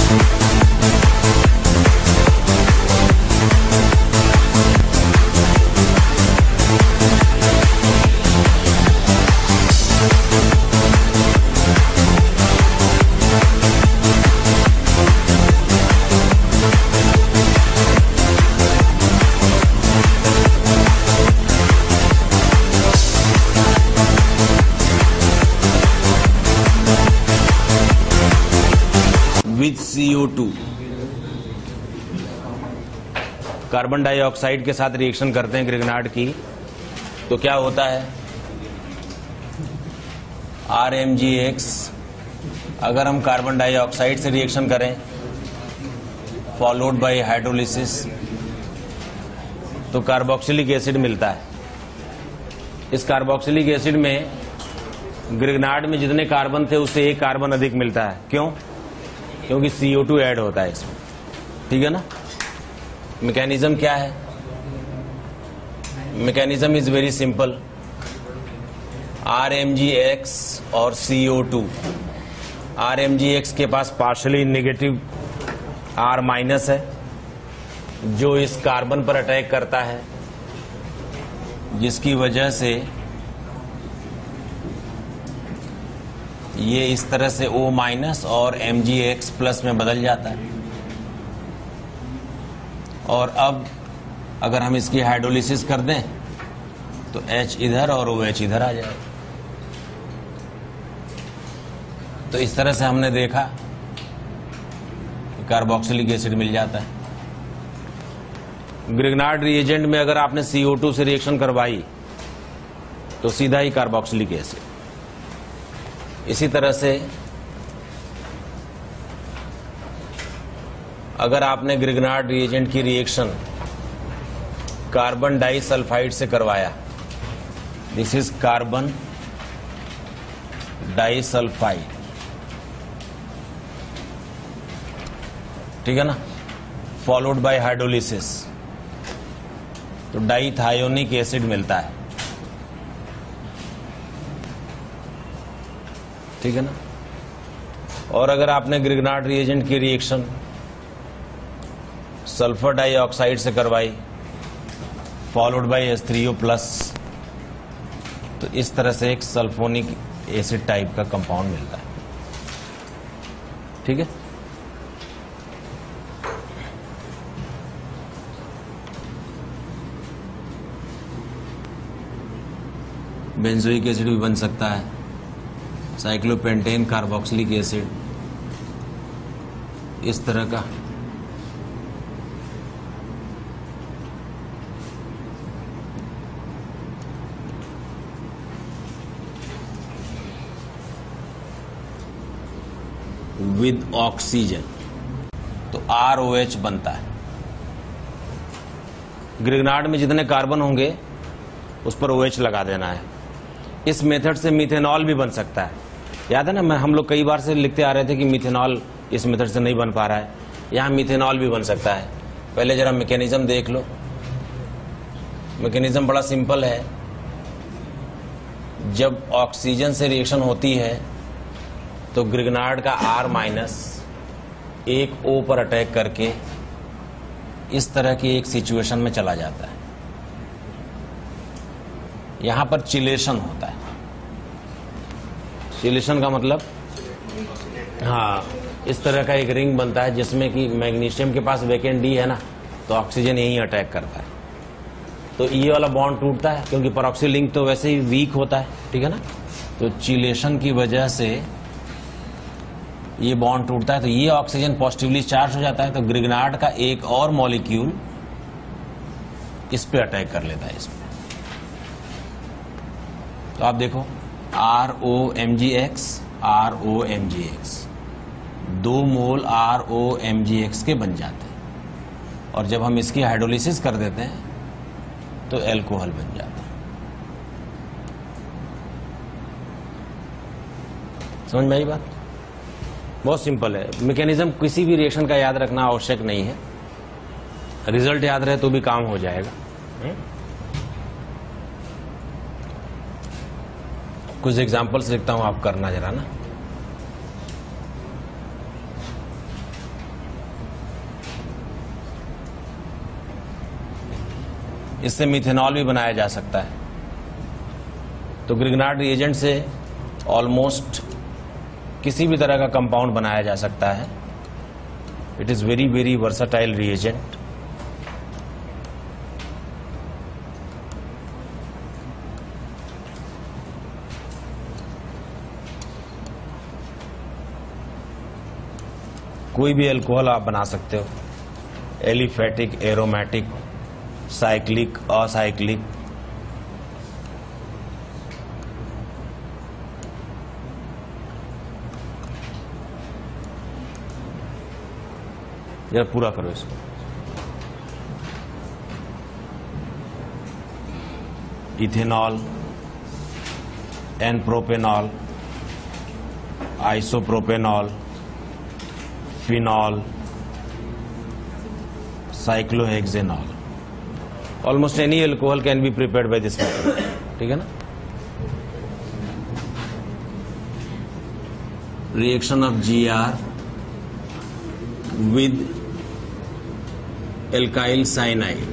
With CO2 carbon dioxide के साथ reaction करते हैं ग्रिग्नार्ड की, तो क्या होता है RMgX। अगर हम कार्बन डाइऑक्साइड से रिएक्शन करें फॉलोड बाय हाइड्रोलिसिस तो कार्बोक्सिलिक एसिड मिलता है। इस कार्बोक्सिलिक एसिड में ग्रिग्नार्ड में जितने कार्बन थे उससे एक कार्बन अधिक मिलता है। क्यों? क्योंकि CO2 ऐड होता है इसमें। ठीक है ना। मैकेनिज्म क्या है? Mechanism is very simple. RMgX और CO2। RMgX के पास पार्शियली नेगेटिव R माइनस है जो इस कार्बन पर अटैक करता है, जिसकी वजह से ये इस तरह से O माइनस और MgX प्लस में बदल जाता है। और अब अगर हम इसकी हाइड्रोलिसिस कर दें तो H इधर और OH इधर आ जाए। तो इस तरह से हमने देखा कि कार्बोक्सिलिक एसिड मिल जाता है। ग्रिग्नार्ड रिएजेंट में अगर आपने CO2 से रिएक्शन करवाई तो सीधा ही कार्बोक्सिलिक एसिड। इसी तरह से अगर आपने ग्रिग्नार्ड रिएजेंट की रिएक्शन कार्बन डाइसल्फाइड से करवाया, दिस इज कार्बन डाइसल्फाइड, ठीक है ना, फॉलोड बाय हाइड्रोलिसिस, तो डाइथायोनिक एसिड मिलता है। ठीक है ना। और अगर आपने ग्रिग्नार्ड रिएजेंट की रिएक्शन सल्फर डाइऑक्साइड से करवाई फॉलोड बाय H3O प्लस, तो इस तरह से एक सल्फोनिक एसिड टाइप का कंपाउंड मिलता है। ठीक है। बेंजोइक एसिड भी बन सकता है, साइक्लोपेंटेन कार्बोक्सिलिक एसिड, इस तरह का। विद ऑक्सीजन तो ROH बनता है। ग्रिग्नार्ड में जितने कार्बन होंगे उस पर OH लगा देना है। इस मेथड से मीथेनॉल भी बन सकता है। याद है ना, हम लोग कई बार से लिखते आ रहे थे कि मीथेनॉल इस मेथड से नहीं बन पा रहा है। यहां मीथेनॉल भी बन सकता है। पहले जरा मैकेनिज्म देख लो। मैकेनिज्म बड़ा सिंपल है। जब ऑक्सीजन से रिएक्शन होती है तो ग्रिग्नार्ड का R माइनस एक O पर अटैक करके इस तरह की एक सिचुएशन में चला जाता है। यहां पर चिलेशन होता है। चिलेशन का मतलब, हाँ, इस तरह का एक रिंग बनता है जिसमें कि मैग्नीशियम के पास वैकेंट D है ना, तो ऑक्सीजन यहीं अटैक करता है, तो ये वाला बॉन्ड टूटता है क्योंकि परऑक्सी लिंक तो वैसे ही वीक होता है। ठीक है ना। तो चिलेशन की वजह से ये बॉन्ड टूटता है, तो ये ऑक्सीजन पॉजिटिवली चार्ज हो जाता है, तो ग्रिग्नार्ड का एक और मॉलिक्यूल इस पे अटैक कर लेता है इसमें। तो आप देखो ROMgX ROMgX 2 मोल ROMgX के बन जाते हैं, और जब हम इसकी हाइड्रोलिसिस कर देते हैं तो एल्कोहल बन जाता है। समझ में आई बात? बहुत सिंपल है मैकेनिज्म। किसी भी रिएक्शन का याद रखना आवश्यक नहीं है, रिजल्ट याद रहे तो भी काम हो जाएगा। कुछ एग्जांपल्स लिखता हूं, आप करना जरा ना। इससे मिथेनॉल भी बनाया जा सकता है। तो ग्रिग्नार्ड रिएजेंट से ऑलमोस्ट किसी भी तरह का कंपाउंड बनाया जा सकता है। It is very very versatile reagent. कोई भी अल्कोहल आप बना सकते हो, एलिफेटिक, एरोमेटिक, साइक्लिक, असाइक्लिक। जरा पूरा करो इसको। Ethanol, n propanol, isopropanol, phenol, cyclohexanol. Almost any alcohol can be prepared by this method. ठीक है ना? Reaction of GR with alkyl cyanide.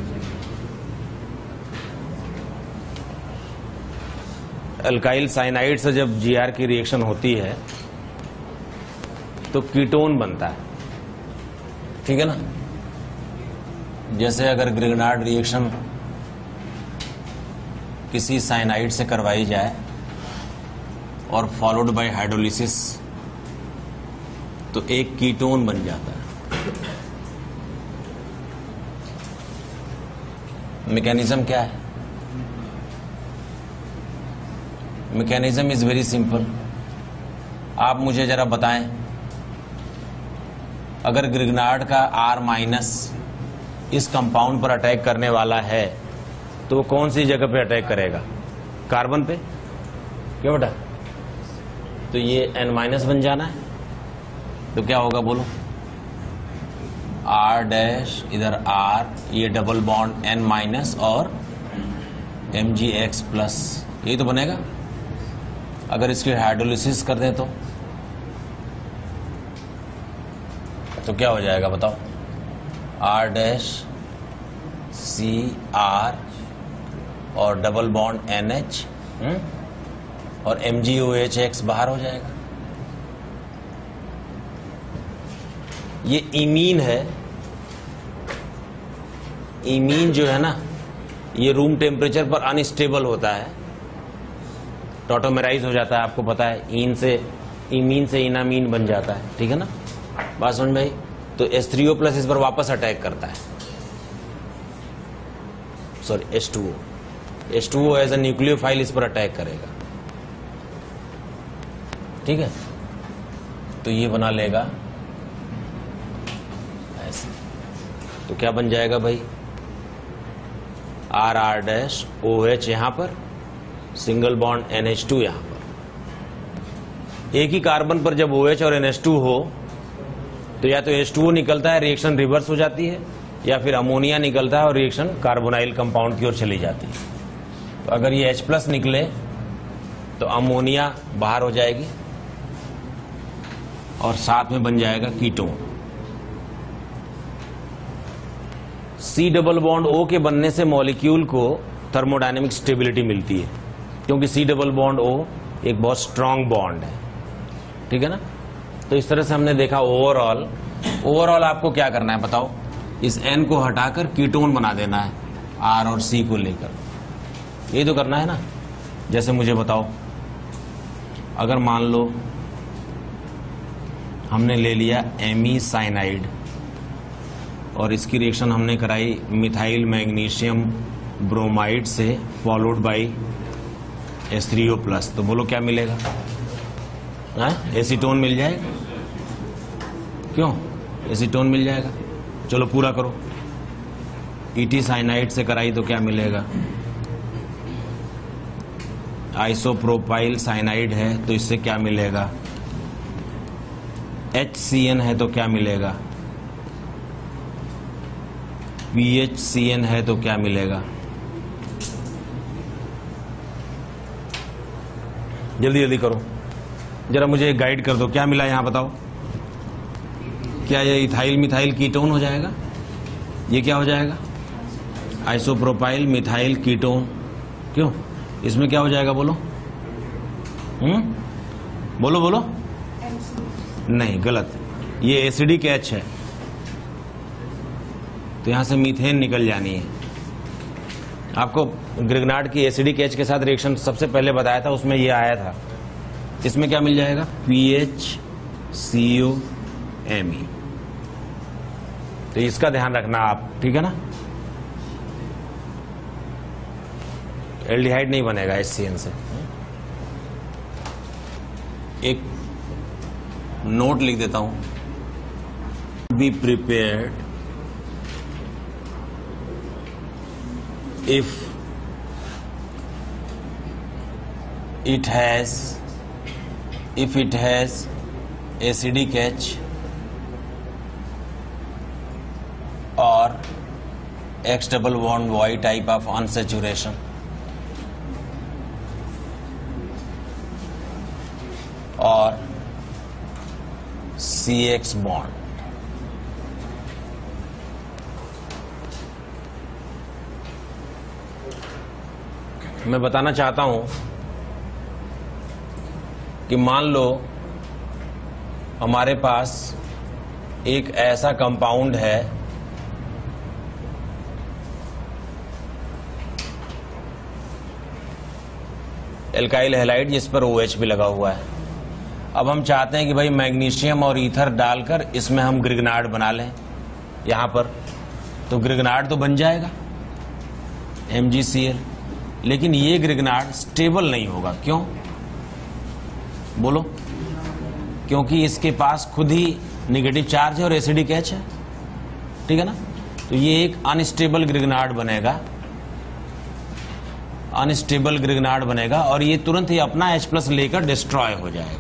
Alkyl cyanide से जब GR की रिएक्शन होती है तो कीटोन बनता है। ठीक है ना? जैसे अगर ग्रिग्नार्ड रिएक्शन किसी साइनाइड से करवाई जाए और फॉलोड बाय हाइड्रोलिसिस तो एक कीटोन बन जाता है। मैकेनिज्म क्या है? Mechanism is very simple. आप मुझे जरा बताएं, अगर ग्रिग्नार्ड का R- इस कंपाउंड पर अटैक करने वाला है तो वो कौन सी जगह पे अटैक करेगा? कार्बन पे। क्यों बेटा? तो ये N- बन जाना है। तो क्या होगा बोलो? R' इधर R, ये डबल बॉन्ड N- और Mgx+, यही तो बनेगा। अगर इसकी हाइड्रोलिसिस कर दें तो क्या हो जाएगा बताओ? R' CR और डबल बॉन्ड NH और MgOH बाहर हो जाएगा। ये इमीन है। इमीन जो है ना, ये रूम टेम्परेचर पर अनस्टेबल होता है, टॉटोमेराइज हो जाता है। आपको पता है, इमीन से इनामीन बन जाता है। ठीक है ना? बात समझ में आई? तो H3O+ इस पर वापस अटैक करता है। Sorry, H2O as a nucleophile इस पर अटैक करेगा। ठीक है? तो ये बना लेगा ऐसे। तो क्या बन जाएगा भाई? R'OH यहां पर, सिंगल बॉन्ड NH2 यहां पर। एक ही कार्बन पर जब OH और NH2 हो तो या तो H2O निकलता है, रिएक्शन रिवर्स हो जाती है, या फिर अमोनिया निकलता है और रिएक्शन कार्बोनाइल कंपाउंड की ओर चली जाती है। तो अगर ये H+ निकले तो अमोनिया बाहर हो जाएगी और साथ में बन जाएगा ketone. C double bond O के बनने से मॉलिक्यूल को थर्मोडायनेमिक स्टेबिलिटी मिलती है, क्योंकि C डबल बॉन्ड O एक बहुत स्ट्रांग बॉन्ड है। ठीक है ना? तो इस तरह से हमने देखा ओवरऑल आपको क्या करना है बताओ? इस N को हटाकर कीटोन बना देना है R और C को लेकर। यही तो करना है ना? जैसे मुझे बताओ, अगर मान लो हमने ले लिया Me साइनाइड और इसकी रिएक्शन हमने कराई मिथाइल मैग्नीशियम ब्रोमाइड से फॉलोड बाई H3O+, तो बोलो क्या मिलेगा? एसीटोन मिल जाएगा। क्यों? एसीटोन मिल जाएगा। चलो पूरा करो। ET साइनाइड से कराई तो क्या मिलेगा? आइसोप्रोपाइल साइनाइड है तो इससे क्या मिलेगा? HCN है तो क्या मिलेगा? PHCN है तो क्या मिलेगा? जल्दी जल्दी करो, जरा मुझे गाइड कर दो। क्या मिला यहां बताओ? क्या ये इथाइल मिथाइल कीटोन हो जाएगा? ये क्या हो जाएगा? Isopropyl methyl ketone. क्यों? इसमें क्या हो जाएगा बोलो? बोलो बोलो। नहीं, गलत। ये एसिडिक एच है, तो यहां से मीथेन निकल जानी है। आपको ग्रिग्नार्ड की एसिडिक एच के साथ रिएक्शन सबसे पहले बताया था, उसमें ये आया था। इसमें क्या मिल जाएगा? PHCOMe। तो इसका ध्यान रखना आप, ठीक है ना? एल्डिहाइड नहीं बनेगा HCN से। एक नोट लिख देता हूं, be prepared if it has acidic H or X double bond Y type of unsaturation or CX bond। मैं बताना चाहता हूं कि मान लो हमारे पास एक ऐसा कंपाउंड है एल्काइल हैलाइड जिस पर OH भी लगा हुआ है। अब हम चाहते हैं कि भाई मैग्नीशियम और ईथर डालकर इसमें हम ग्रिग्नार्ड बना लें यहां पर, तो ग्रिग्नार्ड तो बन जाएगा MgCl, लेकिन ये ग्रिग्नार्ड स्टेबल नहीं होगा। क्यों? बोलो। क्योंकि इसके पास खुद ही निगेटिव चार्ज है और एसिडिक एच है, ठीक है ना? तो ये एक अनस्टेबल ग्रिग्नार्ड बनेगा, अनस्टेबल ग्रिग्नार्ड बनेगा और ये तुरंत ही अपना H+ लेकर डिस्ट्रॉय हो जाएगा।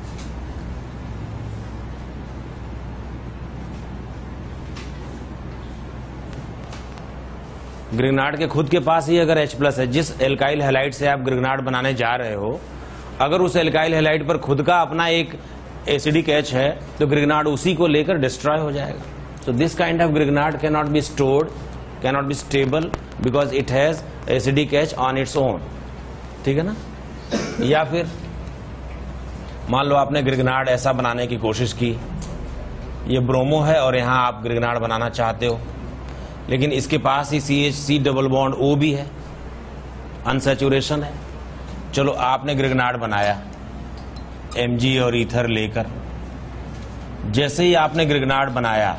ग्रिग्नार्ड के खुद के पास ही अगर H+ है, जिस एल्काइल हैलाइड से आप ग्रिग्नार्ड बनाने जा रहे हो, अगर उस एल्काइल हैलाइड पर खुद का अपना एक एसिडिक H है, तो ग्रिग्नार्ड उसी को लेकर डिस्ट्रॉय हो जाएगा। So this kind of grignard cannot be stored, cannot be stable because it has acidic H on its own, ठीक है ना? या फिर मान लो आपने ग्रिग्नार्ड ऐसा बनाने की कोशिश की, ये ब्रोमो है और यहां आप ग्रिग्नार्ड बनाना चाहते हो, लेकिन इसके पास ही CH डबल बॉन्ड O भी है, अनसैचुरेशन है। चलो आपने ग्रिग्नार्ड बनाया Mg और ईथर लेकर, जैसे ही आपने ग्रिग्नार्ड बनाया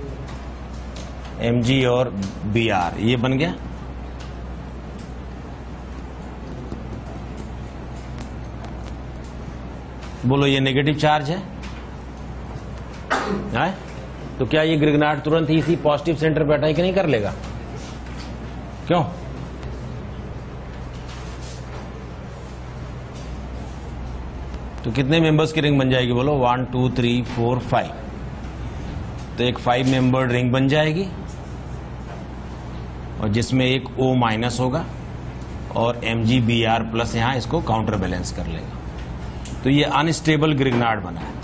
Mg और Br, ये बन गया। बोलो ये नेगेटिव चार्ज है, तो क्या ये ग्रिग्नार्ड तुरंत ही इसी पॉजिटिव सेंटर पे अटैक नहीं कर लेगा? क्यों? तो कितने मेंबर्स की रिंग बन जाएगी बोलो? 1 2 3 4 5। तो एक 5 मेंबर्ड रिंग बन जाएगी और जिसमें एक O- होगा और MgBr+ यहां इसको काउंटर बैलेंस कर लेगा। तो ये अनस्टेबल ग्रिग्नार्ड बना है।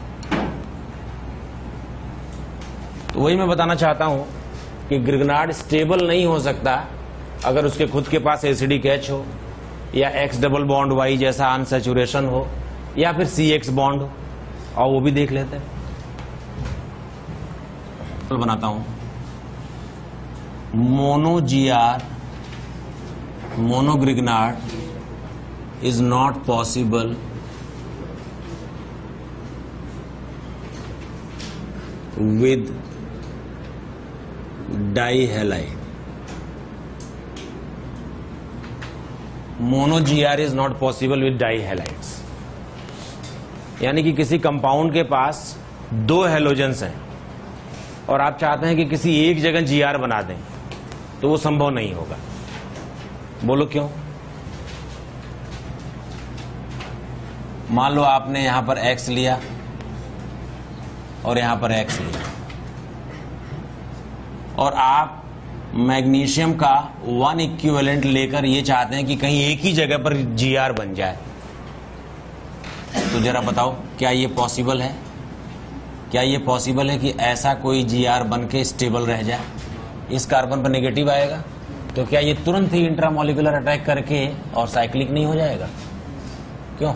तो वही मैं बताना चाहता हूं कि ग्रिग्नार्ड स्टेबल नहीं हो सकता अगर उसके खुद के पास एसिडिक H हो, या X डबल बॉन्ड Y जैसा अनसैचुरेशन हो, या फिर CX बॉन्ड हो। और वो भी देख लेते हैं। तो बनाता हूं मोनो-Gr, mono Grignard is not possible with dihalide. Mono-Gr is not possible with dihalides. यानी कि किसी कंपाउंड के पास 2 हैलोजेंस हैं और आप चाहते हैं कि किसी एक जगह Gr बना दें, तो वो संभव नहीं होगा। बोलो क्यों? मान लो आपने यहां पर X लिया और यहां पर X लिया और आप मैग्नीशियम का 1 इक्विवेलेंट लेकर ये चाहते हैं कि कहीं एक ही जगह पर Gr बन जाए, तो जरा बताओ क्या ये पॉसिबल है? क्या ये पॉसिबल है कि ऐसा कोई Gr बन के स्टेबल रह जाए? इस कार्बन पर नेगेटिव आएगा तो क्या ये तुरंत ही इंट्रामोलिकुलर अटैक करके और साइक्लिक नहीं हो जाएगा? क्यों?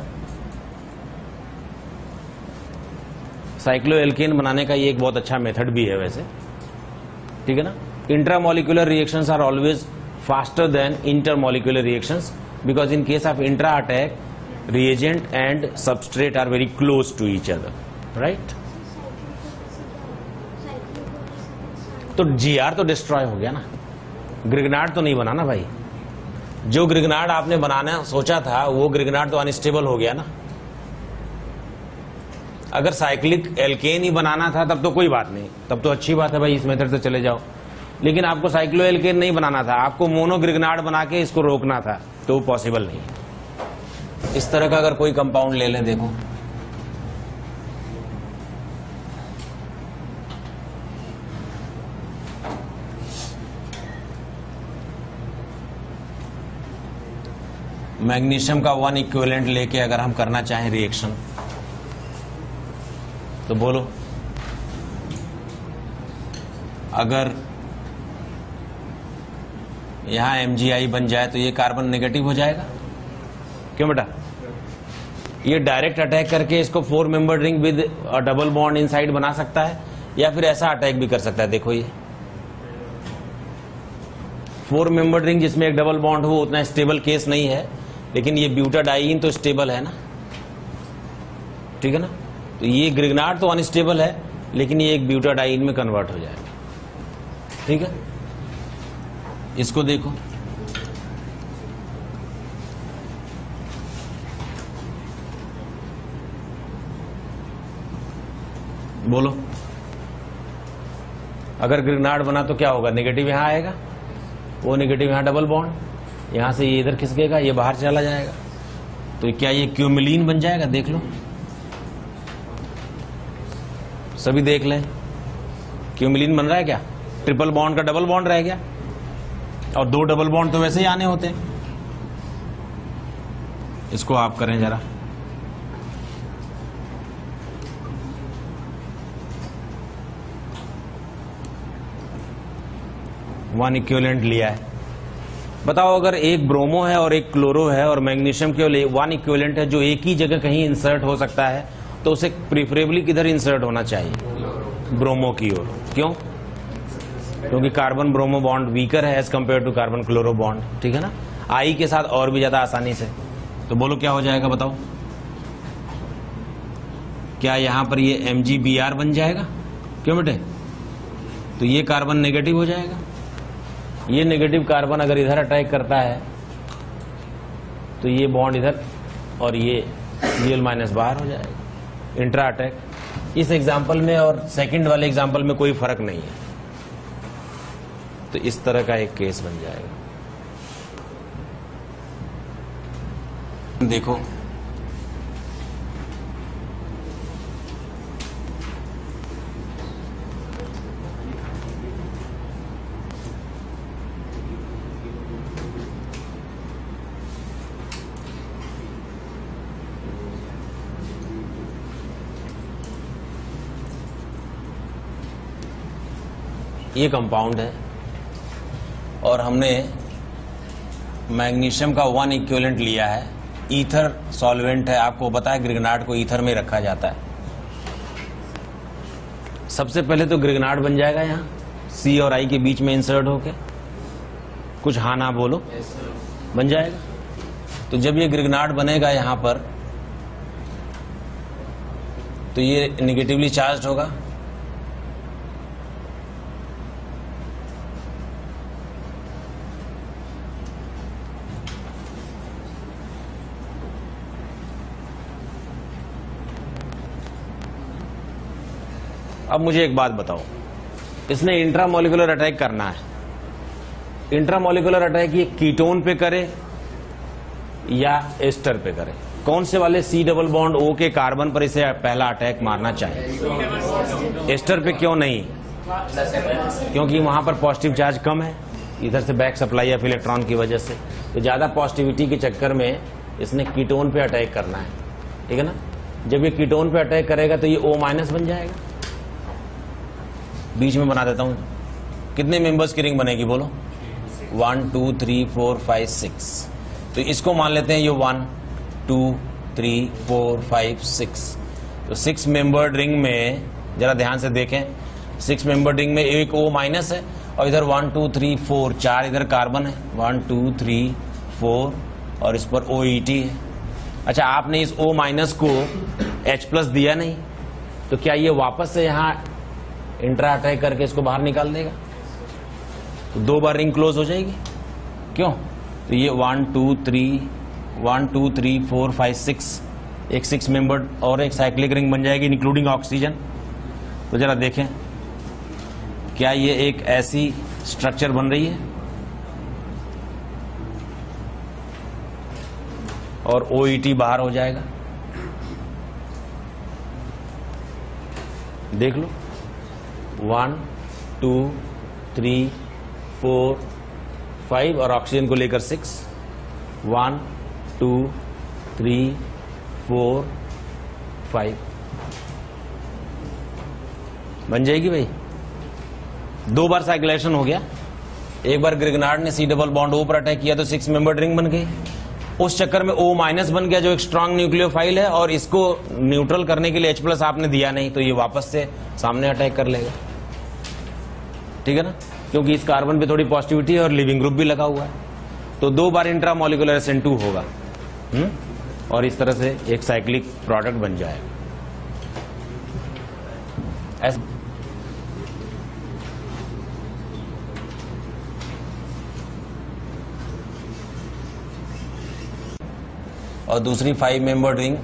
साइक्लोएल्केन बनाने का ये एक बहुत अच्छा मेथड भी है वैसे, ठीक है ना। Intramolecular reactions are always faster than intermolecular reactions because in case of intra attack reagent and substrate are very close to each other, right? तो GR तो डिस्ट्रॉय हो गया ना, ग्रिगनार्ड तो नहीं बना ना भाई। जो ग्रिगनार्ड आपने बनाना सोचा था वो ग्रिगनार्ड तो अनस्टेबल हो गया ना। अगर साइक्लिक एल्केन ही बनाना था तब तो कोई बात नहीं, तब तो अच्छी बात है भाई, इस मेथड से चले जाओ। लेकिन आपको साइक्लोएल्केन नहीं बनाना था, आपको मोनोग्रिगनार्ड बना के इसको रोकना था, तो वो पॉसिबल नहीं है। इस तरह का अगर कोई कंपाउंड ले लें, देखो मैग्नीशियम का 1 इक्विवेलेंट लेके अगर हम करना चाहें रिएक्शन, तो बोलो अगर यहां MgI बन जाए तो ये कार्बन नेगेटिव हो जाएगा, क्यों बेटा? ये डायरेक्ट अटैक करके इसको 4 member ring with double bond inside बना सकता है, या फिर ऐसा अटैक भी कर सकता है। देखो ये 4 मेंबर रिंग जिसमें एक डबल बॉन्ड हो उतना स्टेबल केस नहीं है, लेकिन ये ब्यूटाडाइइन तो स्टेबल है ना, ठीक है ना। तो ये ग्रिगनार्ड तो अनस्टेबल है, लेकिन ये एक ब्यूटाडाइइन में कन्वर्ट हो जाएगा, ठीक है। इसको देखो, बोलो अगर ग्रिगनार्ड बना तो क्या होगा? नेगेटिव यहां आएगा, वो नेगेटिव यहां डबल बॉन्ड, यहां से ये इधर खिसकेगा, ये बाहर चला जाएगा, तो क्या ये क्यूमिलीन बन जाएगा? देख लो, सभी देख लें, क्यूमिलीन बन रहा है क्या? ट्रिपल बॉन्ड का डबल बॉन्ड रह गया, और 2 डबल बॉन्ड तो वैसे ही आने होते हैं। इसको आप करें जरा, वन इक्विवेलेंट लिया है। बताओ अगर एक ब्रोमो है और एक क्लोरो है और मैग्नीशियम केवल 1 इक्विवेलेंट है जो एक ही जगह कहीं इंसर्ट हो सकता है, तो उसे प्रिफरेबली किधर इंसर्ट होना चाहिए? ब्रोमो की ओर। क्यों? क्योंकि कार्बन ब्रोमो बॉन्ड वीकर है as compare to carbon chloro bond, ठीक है ना। आई के साथ और भी ज्यादा आसानी से। तो बोलो क्या हो जाएगा? बताओ क्या यहां पर ये MgBr बन जाएगा? क्यों बेटे? तो ये कार्बन नेगेटिव हो जाएगा। ये नेगेटिव कार्बन अगर इधर अटैक करता है तो ये बॉन्ड इधर और ये Cl- बाहर हो जाएगा, इंट्रा अटैक। इस एग्जाम्पल में और सेकंड वाले एग्जाम्पल में कोई फर्क नहीं है, तो इस तरह का एक केस बन जाएगा। देखो ये कंपाउंड है और हमने मैग्नीशियम का 1 इक्विवेलेंट लिया है, ईथर सॉल्वेंट है। आपको पता है ग्रिगनार्ड को ईथर में रखा जाता है। सबसे पहले तो ग्रिगनार्ड बन जाएगा यहाँ C और I के बीच में इंसर्ट होके, कुछ हाँ ना बोलो, बन जाएगा। तो जब ये ग्रिगनार्ड बनेगा यहाँ पर तो ये निगेटिवली चार्ज होगा, अब मुझे एक बात बताओ, इसने इंट्रामोलिकुलर अटैक करना है, इंट्रामोलिकुलर अटैक ये कीटोन पे करे या एस्टर पे करे? कौन से वाले C डबल बॉन्ड O के कार्बन पर इसे पहला अटैक मारना चाहिए? एस्टर पे क्यों नहीं? क्योंकि वहां पर पॉजिटिव चार्ज कम है, इधर से बैक सप्लाई ऑफ इलेक्ट्रॉन की वजह से, तो ज्यादा पॉजिटिविटी के चक्कर में इसने कीटोन पे अटैक करना है, ठीक है ना। जब ये कीटोन पे अटैक करेगा तो ये O- बन जाएगा। बीच में बना देता हूं, कितने मेंबर्स की रिंग बनेगी बोलो? 1 2 3 4 5 6। तो इसको मान लेते हैं ये 1 2 3 4 5 6। तो 6 मेंबर्ड रिंग में जरा ध्यान से देखें, 6 मेंबर्ड रिंग में एक O माइनस है और इधर 1 2 3 4 4 इधर कार्बन है, 1 2 3 4 और इस पर OET है। अच्छा, आपने इस O माइनस को H प्लस दिया नहीं, तो क्या ये वापस से यहाँ इंट्रा अटैक करके इसको बाहर निकाल देगा? तो 2 बार रिंग क्लोज हो जाएगी। क्यों? तो ये 1 2 3 4 5 6 एक 6 मेंबर्ड और एक साइक्लिक रिंग बन जाएगी इंक्लूडिंग ऑक्सीजन। तो जरा देखें, क्या ये एक ऐसी स्ट्रक्चर बन रही है और OET बाहर हो जाएगा। देख लो, 1 2 3 4 5 और ऑक्सीजन को लेकर 6, 1 2 3 4 5 बन जाएगी भाई। 2 बार साइक्लेशन हो गया। एक बार ग्रिगनार्ड ने C डबल बॉन्ड O पर अटैक किया तो 6 मेंबर्ड रिंग बन गई। उस चक्कर में O माइनस बन गया जो एक स्ट्रांग न्यूक्लियोफाइल है, और इसको न्यूट्रल करने के लिए H प्लस आपने दिया नहीं, तो ये वापस से सामने अटैक कर लेगा। ठीक है ना, क्योंकि इस कार्बन पे थोड़ी पॉजिटिविटी है और लिविंग ग्रुप भी लगा हुआ है। तो 2 बार इंट्रामोलिकुलर SN2 होगा और इस तरह से एक साइक्लिक प्रोडक्ट बन जाएगा। और दूसरी 5 membered ring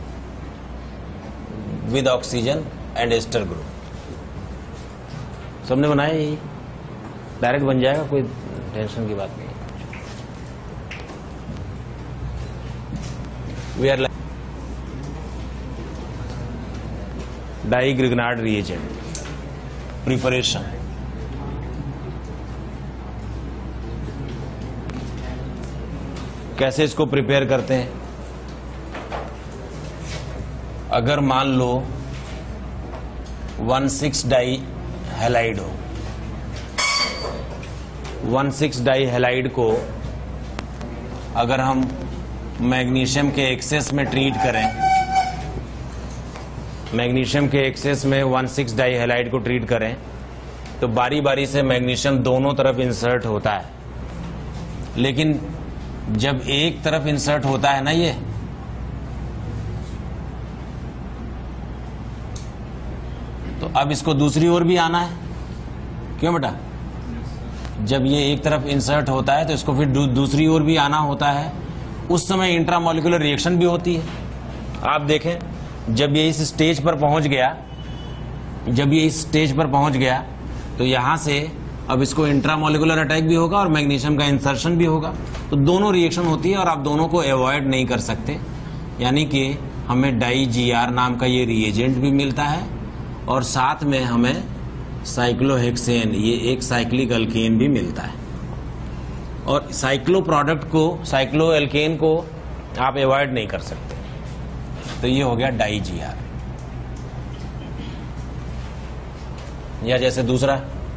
with oxygen and ester group सबने बनाया, यही डायरेक्ट बन जाएगा, कोई टेंशन की बात नहीं। We are di Grignard reagent preparation. कैसे इसको प्रिपेयर करते हैं? अगर मान लो 1,6 डाई हैलाइड हो, 1,6 डाई हैलाइड को अगर हम मैग्नीशियम के एक्सेस में ट्रीट करें, मैग्नीशियम के एक्सेस में 1,6 डाई हैलाइड को ट्रीट करें, तो बारी बारी से मैग्नीशियम दोनों तरफ इंसर्ट होता है। लेकिन जब एक तरफ इंसर्ट होता है ना ये, तो अब इसको दूसरी ओर भी आना है। क्यों बेटा? जब ये एक तरफ इंसर्ट होता है तो इसको फिर दूसरी ओर भी आना होता है। उस समय इंट्रामोलिकुलर रिएक्शन भी होती है। आप देखें, जब ये इस स्टेज पर पहुंच गया, जब ये इस स्टेज पर पहुंच गया तो यहां से अब इसको इंट्रामोलिकुलर अटैक भी होगा और मैग्नीशियम का इंसर्शन भी होगा। तो दोनों रिएक्शन होती है और आप दोनों को अवॉइड नहीं कर सकते। यानी कि हमें डाई GR नाम का ये रिएजेंट भी मिलता है और साथ में हमें साइक्लोहेक्सेन, ये एक साइक्लिक अल्केन भी मिलता है। और साइक्लो प्रोडक्ट को, साइक्लो एल्केन को आप अवॉइड नहीं कर सकते। तो ये हो गया डाई GR। या जैसे दूसरा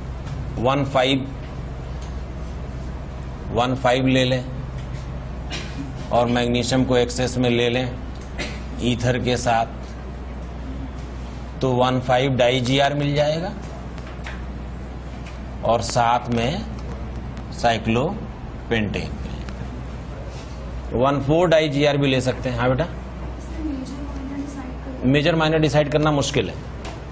1,5 ले लें और मैग्नीशियम को एक्सेस में ले लें ईथर के साथ, तो 1,5 डाई GR मिल जाएगा और साथ में साइक्लोपेंटेन। 1,4 डाई GR भी ले सकते हैं। हाँ बेटा, मेजर माइनर डिसाइड करना मुश्किल है।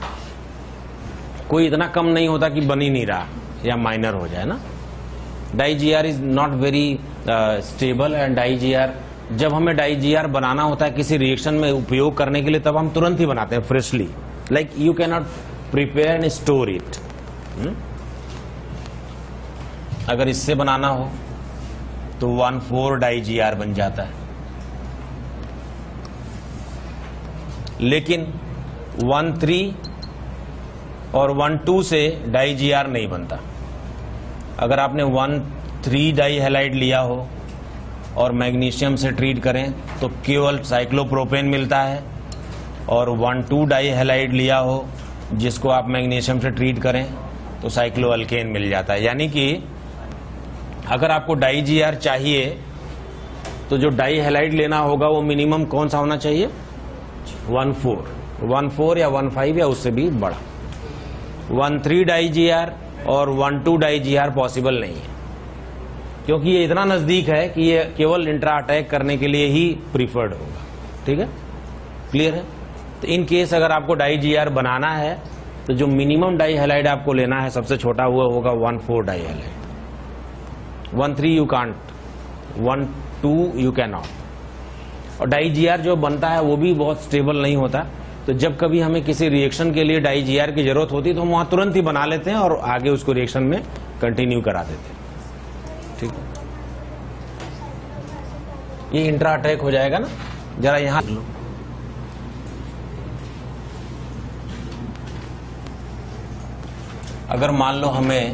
कोई इतना कम नहीं होता कि बन ही नहीं रहा या माइनर हो जाए ना। Di GR is not very stable and di GR, जब हमें डाई GR बनाना होता है किसी रिएक्शन में उपयोग करने के लिए, तब हम तुरंत ही बनाते हैं freshly. Like you can not prepare and store it. अगर इससे बनाना हो तो 1,4 डाई GR बन जाता है। लेकिन 1,3 और 1,2 से डाई GR नहीं बनता। अगर आपने 1,3 डाई हैलाइड लिया हो और मैग्नीशियम से ट्रीट करें तो केवल साइक्लोप्रोपेन मिलता है, और 1,2 डाई हैलाइड लिया हो जिसको आप मैग्नीशियम से ट्रीट करें तो साइक्लोअल्केन मिल जाता है। यानी कि अगर आपको डाई जीआर चाहिए तो जो डाई हैलाइड लेना होगा वो मिनिमम कौन सा होना चाहिए? 1,4 या 1,5 या उससे भी बड़ा। 1,3 डाई जीआर और 1,2 डाई जीआर पॉसिबल नहीं है, क्योंकि ये इतना नजदीक है कि ये केवल इंट्रा अटैक करने के लिए ही प्रीफर्ड होगा। ठीक है, क्लियर है? तो इन केस अगर आपको डाई जीआर बनाना है तो जो मिनिमम डाई हैलाइड आपको लेना है सबसे छोटा हुआ होगा 1,4 di halide. 1,3 you can't, 1,2 you can not. और डाई जीआर जो बनता है वो भी बहुत स्टेबल नहीं होता, तो जब कभी हमें किसी रिएक्शन के लिए डाई जीआर की जरूरत होती है तो हम वहां तुरंत ही बना लेते हैं और आगे उसको रिएक्शन में कंटिन्यू करा देते हैं। ठीक है, ये इंट्रा अटैक हो जाएगा ना, जरा यहां लो। अगर मान लो हमें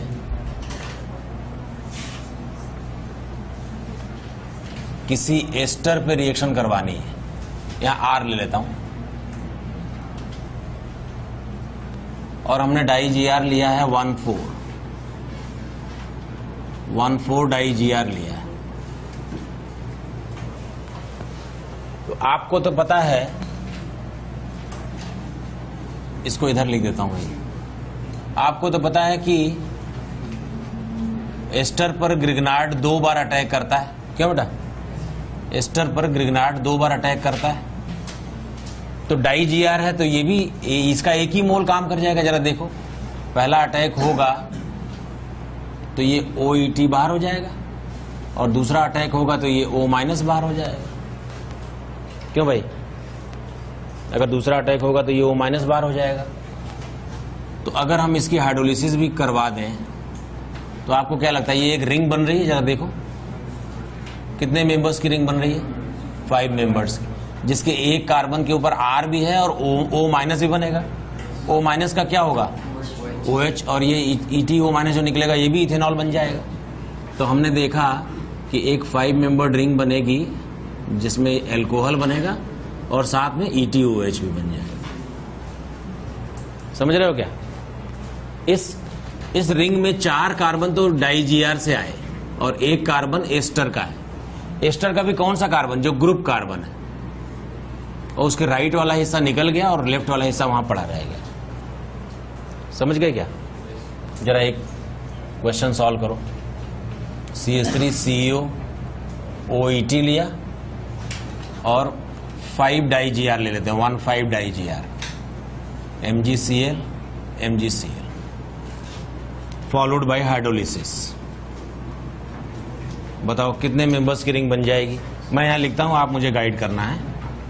किसी एस्टर पे रिएक्शन करवानी है, यहां आर ले लेता हूं, और हमने डाई जीआर लिया है 1,4 डाई जीआर लिया है। तो आपको तो पता है, इसको इधर लिख देता हूं भाई। आपको तो पता है कि एस्टर पर ग्रिग्नार्ड 2 बार अटैक करता है। क्या बेटा? एस्टर पर ग्रिग्नार्ड 2 बार अटैक करता है, तो डाई जीआर है तो ये भी इसका एक ही मोल काम कर जाएगा। जरा देखो, पहला अटैक होगा तो ये OET बाहर हो जाएगा, और दूसरा अटैक होगा तो ये O- बाहर हो जाएगा। क्यों भाई? अगर दूसरा अटैक होगा तो ये O- बाहर हो जाएगा। तो अगर हम इसकी हाइड्रोलिसिस भी करवा दें तो आपको क्या लगता है, ये एक रिंग बन रही है? जरा देखो, कितने मेंबर्स की रिंग बन रही है? 5 मेंबर्स की, जिसके एक कार्बन के ऊपर R भी है और O- भी बनेगा। O- का क्या होगा? OH, और ये ETO- जो निकलेगा ये भी इथेनॉल बन जाएगा। तो हमने देखा कि एक 5 मेंबर्ड रिंग बनेगी जिसमें एल्कोहल बनेगा और साथ में ETOH भी बन जाएगा। समझ रहे हो क्या? इस रिंग में 4 कार्बन तो डाई जीआर से आए और एक कार्बन एस्टर का है। एस्टर का भी कौन सा कार्बन? जो ग्रुप कार्बन है, और उसके राइट वाला हिस्सा निकल गया और लेफ्ट वाला हिस्सा वहां पड़ा रहेगा। समझ गए क्या? जरा एक क्वेश्चन सॉल्व करो। CH3CO OET लिया और 5 डाई जीआर ले लेते हैं, 1,5 di GR, MgCl followed by hydrolysis. बताओ कितने मेंबर्स की रिंग बन जाएगी? मैं यहां लिखता हूं, आप मुझे गाइड करना है।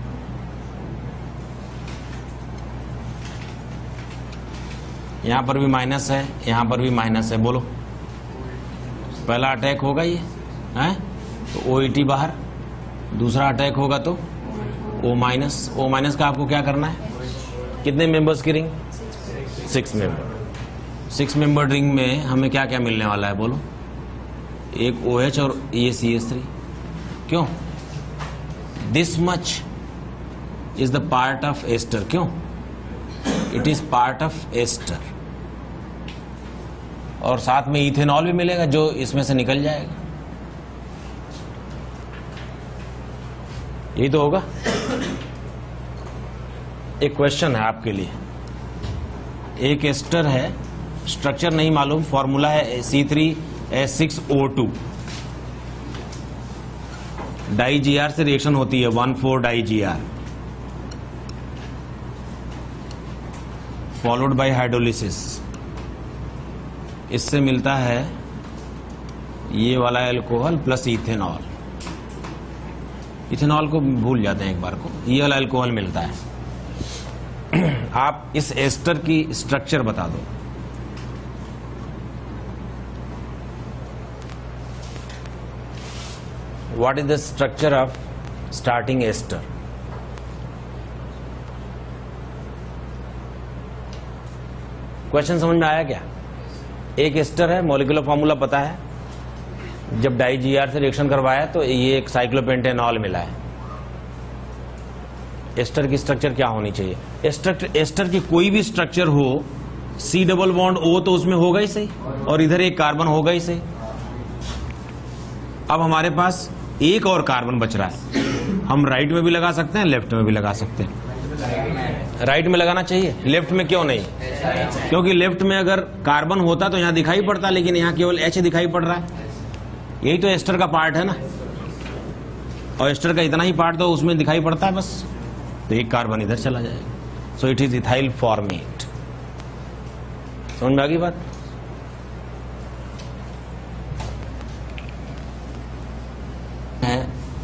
यहां पर भी माइनस है, यहां पर भी माइनस है। बोलो, पहला अटैक होगा ये है तो OET बाहर, दूसरा अटैक होगा तो O-। का आपको क्या करना है? कितने मेंबर्स की रिंग? 6 मेंबर। 6 मेंबर रिंग में हमें क्या क्या मिलने वाला है? बोलो, एक OH और ये CH3। क्यों? This much is the part of ester. क्यों? It is part of ester, और साथ में इथेनॉल भी मिलेगा जो इसमें से निकल जाएगा। यही तो होगा। एक क्वेश्चन है आपके लिए। एक एस्टर है, स्ट्रक्चर नहीं मालूम, फॉर्मूला है C3H6O2। डाई जीआर से रिएक्शन होती है 1,4 di GR followed by hydrolysis. इससे मिलता है ये वाला एल्कोहल प्लस इथेनॉल। इथेनॉल को भूल जाते हैं एक बार को, ये वाला एल्कोहल मिलता है। आप इस एस्टर की स्ट्रक्चर बता दो। What is the structure of starting ester? Question समझ में आया क्या? एक एस्टर है, मॉलिक्यूलर फॉर्मूला पता है, जब डाई जीआर से रिएक्शन करवाया तो ये एक साइक्लोपेंटेनॉल मिला है। एस्टर की स्ट्रक्चर क्या होनी चाहिए? एस्टर की कोई भी स्ट्रक्चर हो, C डबल बॉन्ड O तो उसमें होगा ही सही, और इधर एक कार्बन होगा ही सही। अब हमारे पास एक और कार्बन बच रहा है, हम राइट में भी लगा सकते हैं, लेफ्ट में भी लगा सकते हैं। राइट में लगाना चाहिए, लेफ्ट में क्यों नहीं? क्योंकि लेफ्ट में अगर कार्बन होता तो यहां दिखाई पड़ता, लेकिन यहां केवल H दिखाई पड़ रहा है। यही तो एस्टर का पार्ट है ना, और एस्टर का इतना ही पार्ट तो उसमें दिखाई पड़ता है बस, तो एक कार्बन इधर चला जाएगा। So it is ethyl formate. समझ में आ गई बात? है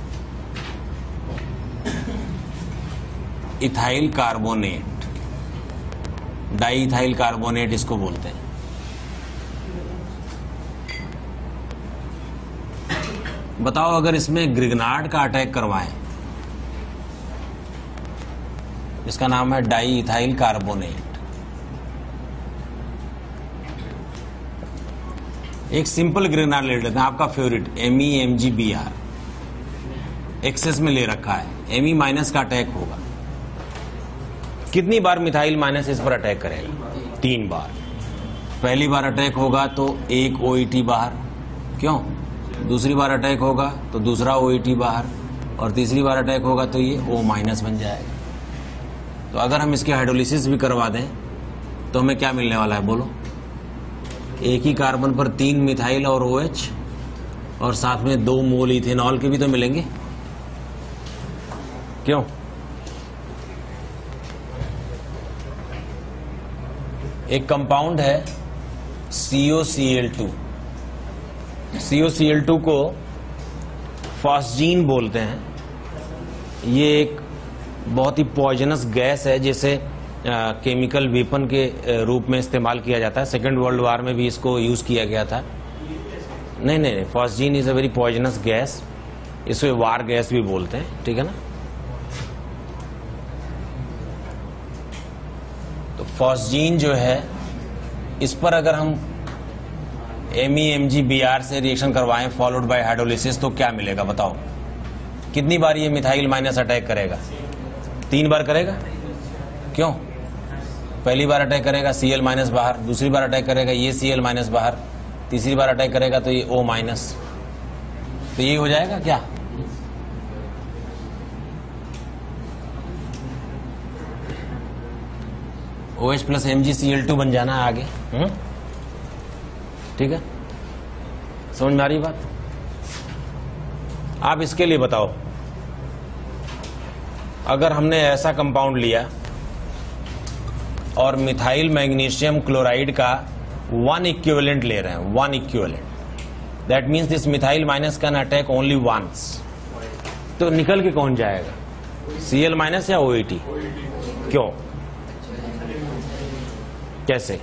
ethyl carbonate, di ethyl carbonate इसको बोलते हैं। बताओ अगर इसमें ग्रिग्नार्ड का अटैक करवाएं, इसका नाम है डाई इथाइल कार्बोनेट। एक सिंपल ग्रिग्नार्ड ले लेते हैं, आपका फेवरेट MEMGBr, एक्सेस में ले रखा है, Me माइनस का अटैक होगा। कितनी बार मिथाइल माइनस इस पर अटैक करेगा? 3 बार। पहली बार अटैक होगा तो एक OET बाहर, क्यों? दूसरी बार अटैक होगा तो दूसरा OET बाहर, और तीसरी बार अटैक होगा तो ये O माइनस बन जाएगा। तो अगर हम इसकी हाइड्रोलिसिस भी करवा दें तो हमें क्या मिलने वाला है बोलो? एक ही कार्बन पर 3 मिथाइल और OH, और साथ में 2 मोल इथेनॉल के भी तो मिलेंगे, क्यों? एक कंपाउंड है COCl2। COCl2 को फॉस्जीन बोलते हैं। ये एक बहुत ही पॉइजनस गैस है, जिसे केमिकल वेपन के रूप में इस्तेमाल किया जाता है। सेकेंड वर्ल्ड वार में भी इसको यूज किया गया था। नहीं, phosgene is a very poisonous gas, इसको वार गैस भी बोलते हैं, ठीक है ना। तो फॉस्जीन जो है, इस पर अगर हम MEMGBr से रिएक्शन करवाएं फॉलोड बाय हाइड्रोलिसिस तो क्या मिलेगा बताओ? कितनी बार ये मिथाइल माइनस अटैक करेगा? 3 बार करेगा। क्यों? पहली बार अटैक करेगा Cl माइनस बाहर, दूसरी बार अटैक करेगा ये Cl माइनस बाहर, तीसरी बार अटैक करेगा तो ये O माइनस। तो ये हो जाएगा क्या? OH प्लस MgCl2 बन जाना है आगे। ठीक है, समझ में आ रही बात? आप इसके लिए बताओ, अगर हमने ऐसा कंपाउंड लिया और मिथाइल मैग्नीशियम क्लोराइड का 1 इक्विवेलेंट ले रहे हैं, 1 equivalent, that means this methyl minus can attack only once, तो निकल के कौन जाएगा? Cl माइनस या OET? क्यों? कैसे?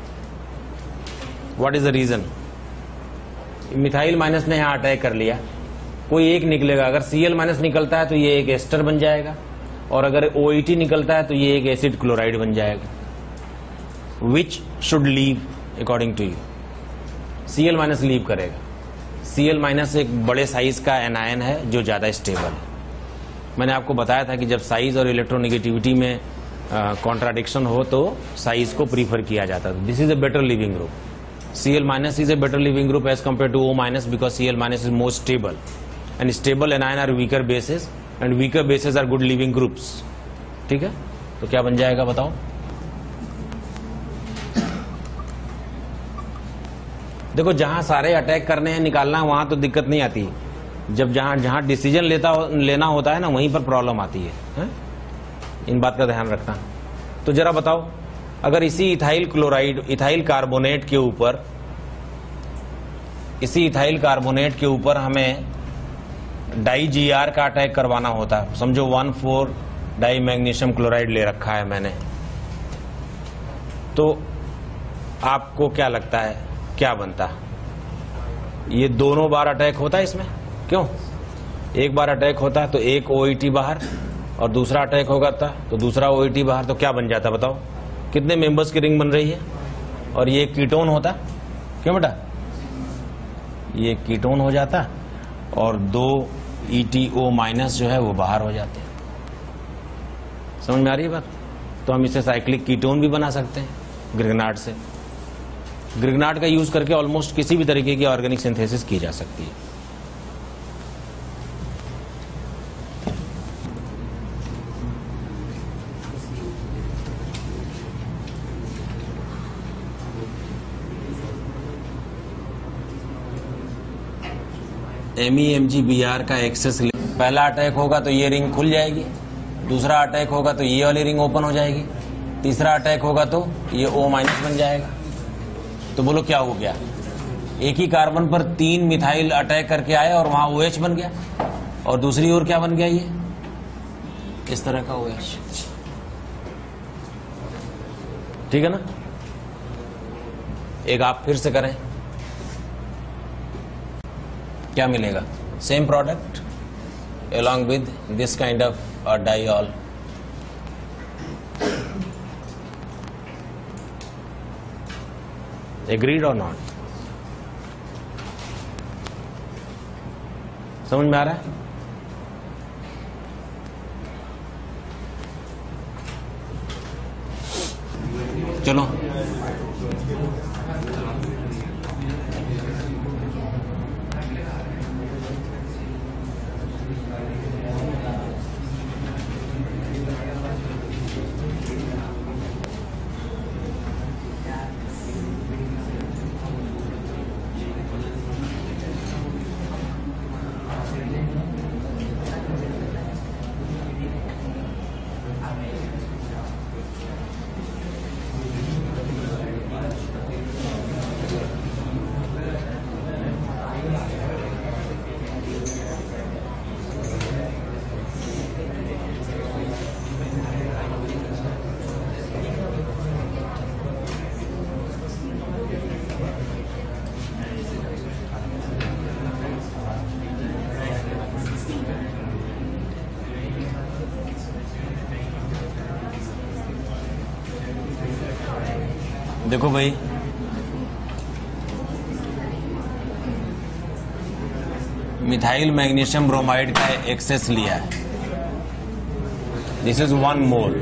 What is the reason? Methyl minus ने यहां अटैक कर लिया, कोई एक निकलेगा। अगर Cl माइनस निकलता है तो ये एक एस्टर बन जाएगा, और अगर OET निकलता है तो ये एक एसिड क्लोराइड बन जाएगा। Which should leave according to you? Cl minus leave करेगा। Cl माइनस एक बड़े साइज का एनायन है जो ज्यादा स्टेबल है। मैंने आपको बताया था कि जब साइज और इलेक्ट्रोनेगेटिविटी में कॉन्ट्राडिक्शन हो तो साइज को प्रीफर किया जाता है। This is a better living group. Cl minus is a better living group as compared to O minus because Cl minus is more stable, and stable anion are weaker bases and weaker bases are good living groups. ठीक है, तो क्या बन जाएगा बताओ? देखो, जहां सारे अटैक करने हैं, निकालना है, वहां तो दिक्कत नहीं आती। जब जहां डिसीजन लेना होता है ना, वहीं पर प्रॉब्लम आती है? इन बात का ध्यान रखना। तो जरा बताओ, अगर इसी इथाइल क्लोराइड, इथाइल कार्बोनेट के ऊपर हमें डाई GR का अटैक करवाना होता है, समझो 1,4 डाई मैग्नीशियम क्लोराइड ले रखा है मैंने, तो आपको क्या लगता है क्या बनता? ये दोनों बार अटैक होता है इसमें, क्यों? एक बार अटैक होता तो एक OET बाहर, और दूसरा अटैक होगा तो दूसरा OET बाहर, तो क्या बन जाता बताओ? कितने मेंबर्स की रिंग बन रही है? और ये कीटोन होता, क्यों बेटा? ये कीटोन हो जाता, और 2 ETO माइनस जो है वो बाहर हो जाते हैं। समझ में आ रही है बात? तो हम इसे साइक्लिक कीटोन भी बना सकते हैं ग्रिग्नार्ड से। ग्रिग्नार्ड का यूज करके ऑलमोस्ट किसी भी तरीके की ऑर्गेनिक सिंथेसिस की जा सकती है। MEMGBr का एक्सेस पहला अटैक होगा तो ये रिंग खुल जाएगी, दूसरा अटैक होगा तो ये वाली रिंग ओपन हो जाएगी, तीसरा अटैक होगा तो ये O- बन जाएगा। तो बोलो क्या हो गया? एक ही कार्बन पर 3 मिथाइल अटैक करके आए और वहां OH बन गया, और दूसरी ओर क्या बन गया? ये इस तरह का OH। ठीक है ना? एक आप फिर से करें, क्या मिलेगा? Same product along with this kind of diol. Agreed or not? समझ में आ रहा है? चलो देखो भाई, मिथाइल मैग्नीशियम ब्रोमाइड का एक्सेस लिया है। This is 1 mole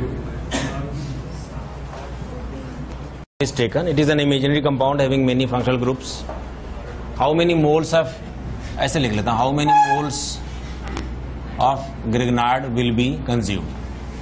is taken. It is an imaginary compound having many functional groups. How many moles of, ऐसे लिख लेता हूं, how many moles of grignard will be consumed?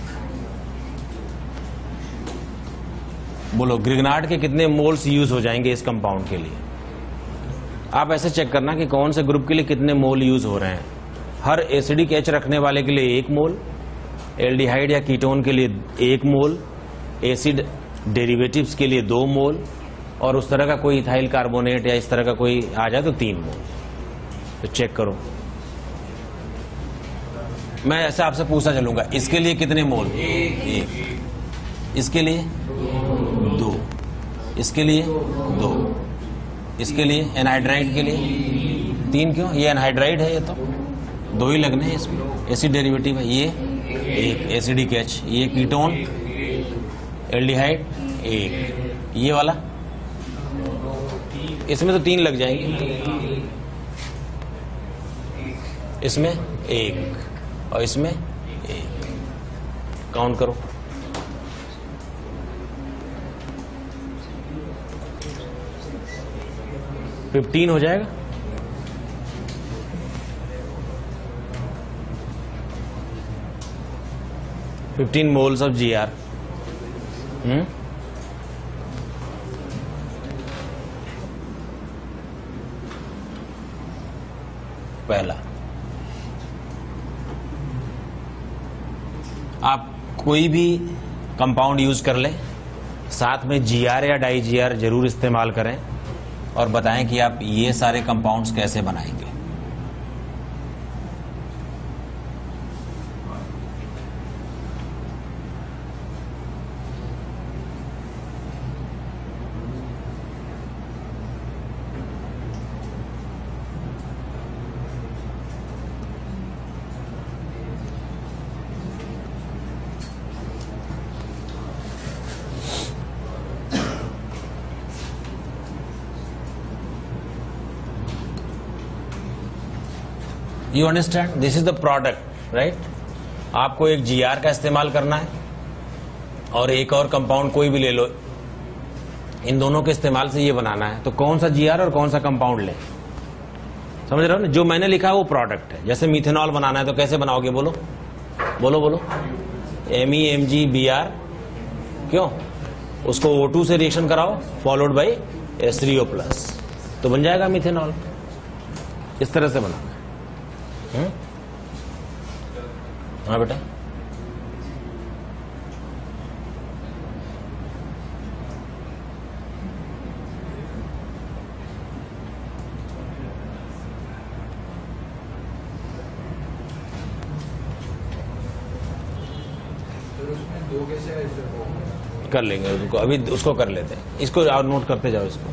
बोलो ग्रिग्नार्ड के कितने मोल्स यूज हो जाएंगे इस कंपाउंड के लिए? आप ऐसे चेक करना कि कौन से ग्रुप के लिए कितने मोल यूज हो रहे हैं। हर एसिडिक एच रखने वाले के लिए 1 मोल, एल्डिहाइड या कीटोन के लिए 1 मोल, एसिड डेरिवेटिव्स के लिए 2 मोल, और उस तरह का कोई इथाइल कार्बोनेट या इस तरह का कोई आ जाए तो 3 मोल। तो चेक करो, मैं ऐसे आपसे पूछा चलूंगा, इसके लिए कितने मोल? 1, इसके लिए 2, इसके लिए 2, इसके लिए एनहाइड्राइड के लिए 3। क्यों? ये एनहाइड्राइड है, ये तो 2 ही लगने हैं इसमें। एसिड डेरिवेटिव है ये 1, एसिडिक एच, ये कीटोन एल्डिहाइड 1, ये वाला इसमें तो 3 लग जाएंगे, इसमें 1 और इसमें 1। काउंट करो, तो 15 हो जाएगा। $15 moles of GR। पहला, आप कोई भी कंपाउंड यूज कर ले, साथ में GR या डाई GR जरूर इस्तेमाल करें और बताएं कि आप ये सारे कंपाउंड्स कैसे बनाएंगे। You understand? This is the product, right? आपको एक GR का इस्तेमाल करना है और एक और कंपाउंड कोई भी ले लो, इन दोनों के इस्तेमाल से ये बनाना है। तो कौन सा GR और कौन सा कंपाउंड ले, समझ रहे हो ना? जो मैंने लिखा है वो प्रोडक्ट है। जैसे मिथेनॉल बनाना है तो कैसे बनाओगे? बोलो बोलो बोलो, MEMGBr। क्यों? उसको O2 से रिएक्शन कराओ, फॉलोड बाई H3O+, तो बन जाएगा मिथेनॉल। इस तरह से बनाना है। हाँ बेटा, दो कैसे कर लेंगे उसको, अभी उसको कर लेते हैं, इसको और नोट करते जाओ इसको।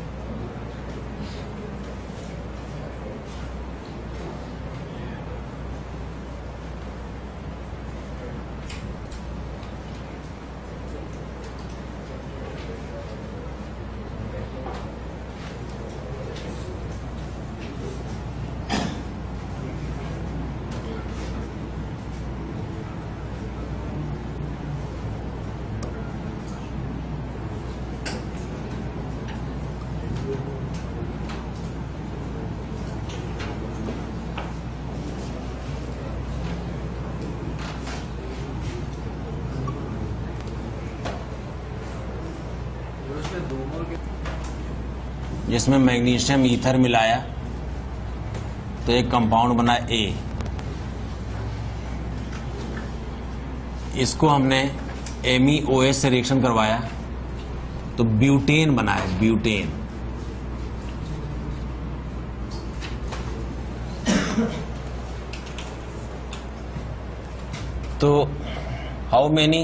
जिसमें मैग्नीशियम ईथर मिलाया तो एक कंपाउंड बना ए, इसको हमने MEOH से रिएक्शन करवाया तो ब्यूटेन बना है, ब्यूटेन। तो how many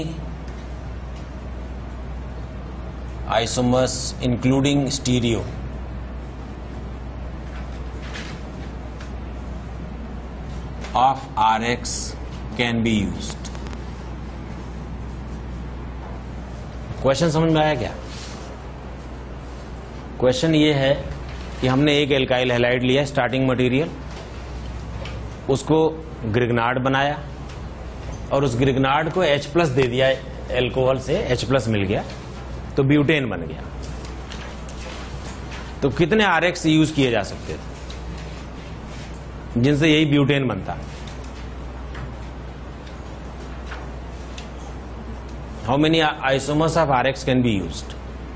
isomers including stereo of RX can be used? Question समझ में आया क्या? क्वेश्चन ये है कि हमने एक एल्काइल हैलाइड लिया स्टार्टिंग मटेरियल, उसको ग्रिग्नार्ड बनाया और उस ग्रिग्नार्ड को H+ दे दिया, एल्कोहल से H+ मिल गया तो ब्यूटेन बन गया। तो कितने RX यूज किए जा सकते थे जिनसे यही ब्यूटेन बनता? How many isomers of RX can be used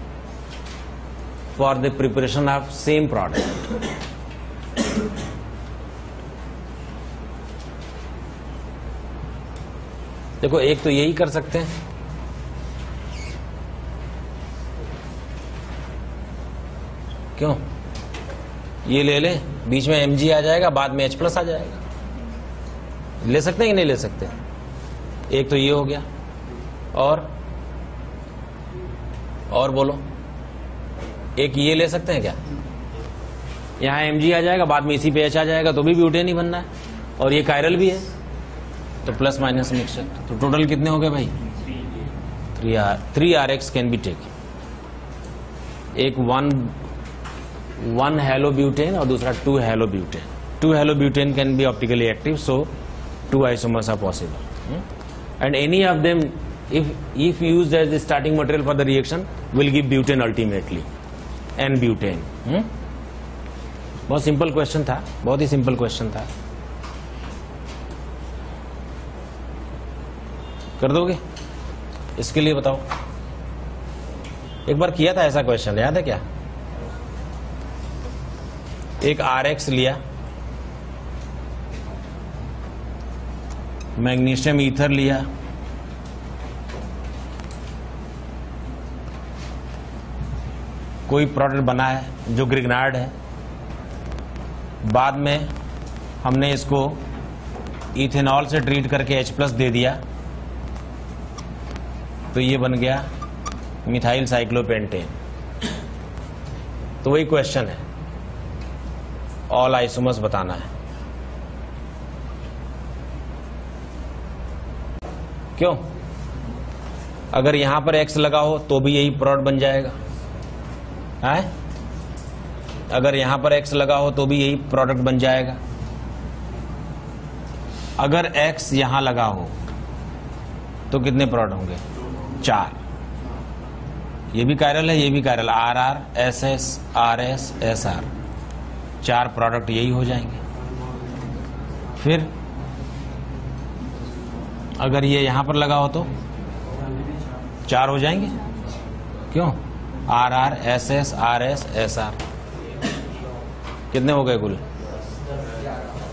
for the preparation of same product? देखो, एक तो यही कर सकते हैं, क्यों? ये ले ले, बीच में Mg आ जाएगा, बाद में H+ आ जाएगा। ले सकते हैं कि नहीं ले सकते? एक तो ये हो गया, और बोलो, एक ये ले सकते हैं क्या? यहां Mg आ जाएगा, बाद में इसी पे H आ जाएगा तो भी ब्यूटेन ही बनना है, और ये कायरल भी है तो प्लस माइनस मिक्सचर। तो टोटल कितने हो गए भाई? 3 RX कैन बी टेकन। एक 1 हेलो ब्यूटेन और दूसरा 2 halo butane. 2 halo butane can be optically active, so 2 isomers are possible. And any of them, if used as the starting material for the reaction, will give butane ultimately, N-butane. बहुत simple question था, बहुत ही simple question था। कर दोगे? इसके लिए बताओ, एक बार किया था ऐसा क्वेश्चन, याद है क्या? एक RX लिया, मैग्नीशियम ईथर लिया, कोई प्रोडक्ट बना है जो ग्रिग्नार्ड है, बाद में हमने इसको इथेनॉल से ट्रीट करके H+ दे दिया तो ये बन गया मिथाइल साइक्लोपेंटेन। तो वही क्वेश्चन है, ऑल आइसोमर्स बताना है। क्यों? अगर यहां पर X लगा हो तो भी यही प्रोडक्ट बन जाएगा, है? अगर यहां पर X लगा हो तो भी यही प्रोडक्ट बन जाएगा। अगर X यहां लगा हो तो कितने प्रोडक्ट होंगे? 4। ये भी कायरल है, ये भी chiral, RR, SS, RS, SR, 4 product यही हो जाएंगे। फिर अगर ये यहां पर लगा हो तो 4 हो जाएंगे। क्यों? RR, SS, RS, SR, कितने हो गए कुल?